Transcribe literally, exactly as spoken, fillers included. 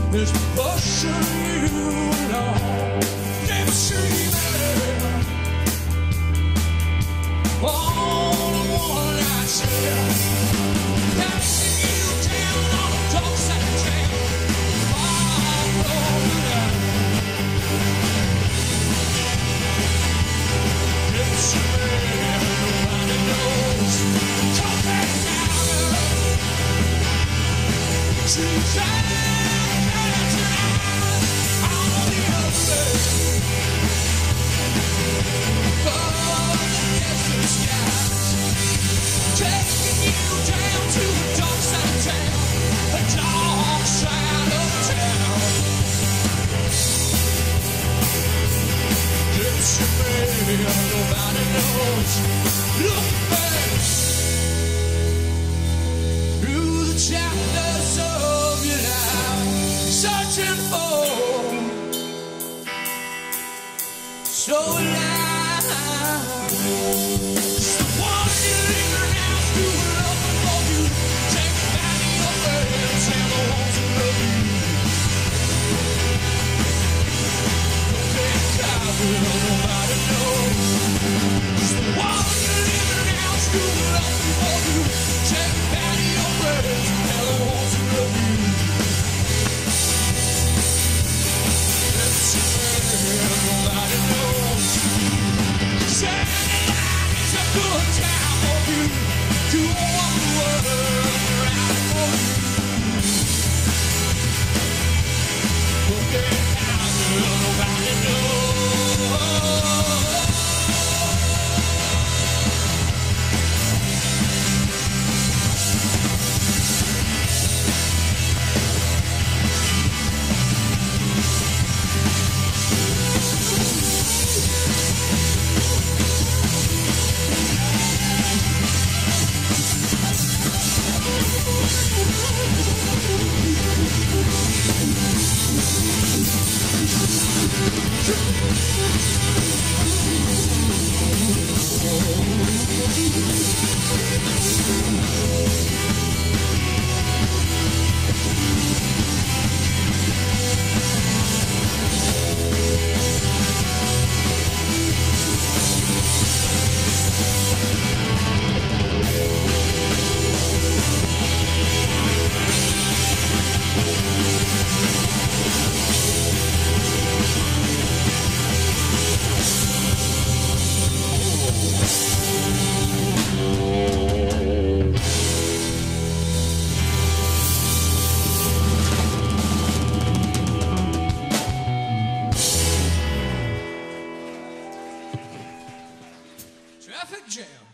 is pushing you along. Keep screaming on a one-night stand, dancing you down on a dark side of town. All over now. Keep screaming, nobody knows. Come back down. She's nobody knows. Look back through the chapters of your life, searching for so alive. It's the one you linger now, still looking for you. Take it back in your hands and I want to love you. Don't take time, nobody knows. It's the one you linger now, still looking for you. Take it back in your hands and I want to love you. Let's see, nobody knows. Saturday night is a good time for you. You want the world right for you. Okay, now nobody knows. Traffic jam.